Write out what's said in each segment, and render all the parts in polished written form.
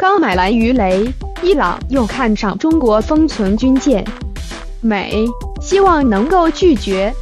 刚买完鱼雷，伊朗又看上中国封存军舰，美希望能够拒绝。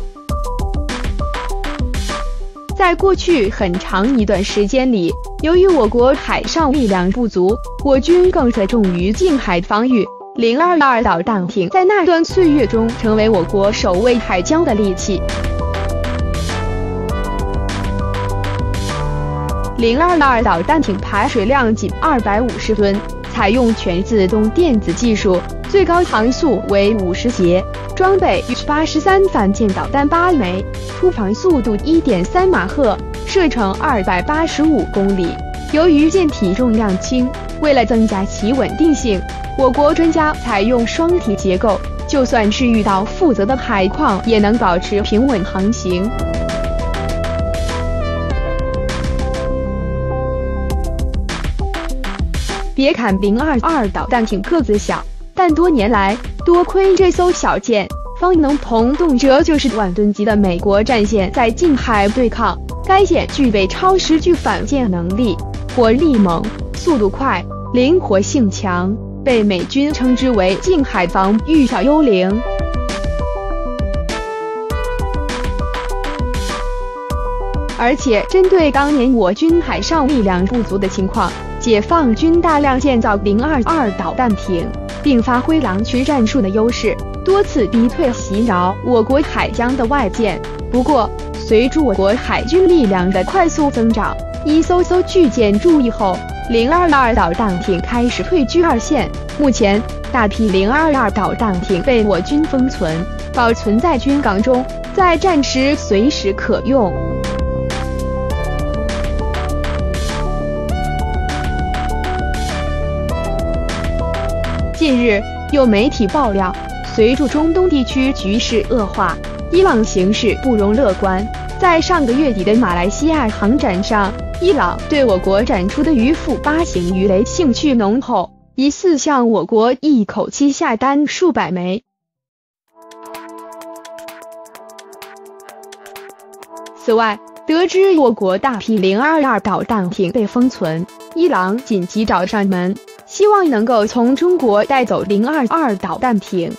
在过去很长一段时间里，由于我国海上力量不足，我军更侧重于近海防御。022导弹艇在那段岁月中成为我国守卫海疆的利器。022导弹艇排水量仅250吨，采用全自动电子技术，最高航速为50节，装备83反舰导弹8枚，出航速度1.3马赫，射程285公里。由于舰体重量轻，为了增加其稳定性，我国专家采用双体结构，就算是遇到负责的海况，也能保持平稳航行。别看022导弹艇个子小，但多年来，多亏这艘小舰，方能同动辄就是万吨级的美国战舰在近海对抗。该舰具备超视距反舰能力，火力猛，速度快，灵活性强，被美军称之为近海防御小幽灵。而且，针对当年我军海上力量不足的情况，解放军大量建造022导弹艇，并发挥狼群战术的优势，多次逼退袭扰我国海疆的外舰。不过，随着我国海军力量的快速增长，一艘艘巨舰驻役后，022导弹艇开始退居二线。目前，大批022导弹艇被我军封存，保存在军港中，在战时随时可用。近日，有媒体爆料，随着中东地区局势恶化，伊朗形势不容乐观。在上个月底的马来西亚航展上，伊朗对我国展出的鱼腹8型鱼雷兴趣浓厚，疑似向我国一口气下单数百枚。此外，得知我国大批022导弹艇被封存，伊朗紧急找上门，希望能够从中国带走022导弹艇。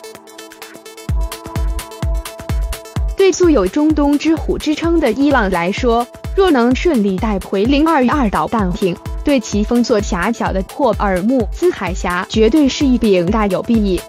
对素有中东之虎之称的伊朗来说，若能顺利带回022导弹艇，对其封锁狭小的霍尔木兹海峡绝对是一柄大有裨益。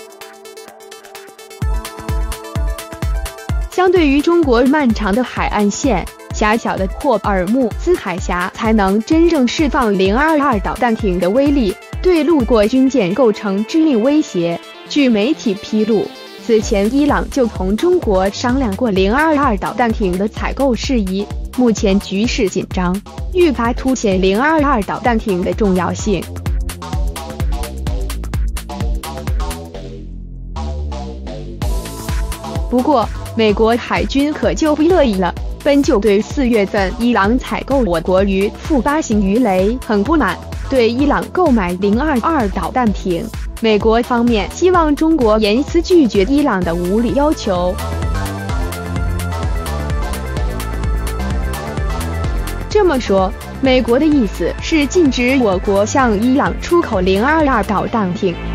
相对于中国漫长的海岸线，狭小的霍尔木兹海峡才能真正释放022导弹艇的威力，对路过军舰构成致命威胁。据媒体披露，此前伊朗就同中国商量过022导弹艇的采购事宜，目前局势紧张，愈发凸显022导弹艇的重要性。不过，美国海军可就不乐意了，本就对4月份伊朗采购我国鱼腹8型鱼雷很不满，对伊朗购买022导弹艇，美国方面希望中国严词拒绝伊朗的无理要求。这么说，美国的意思是禁止我国向伊朗出口022导弹艇。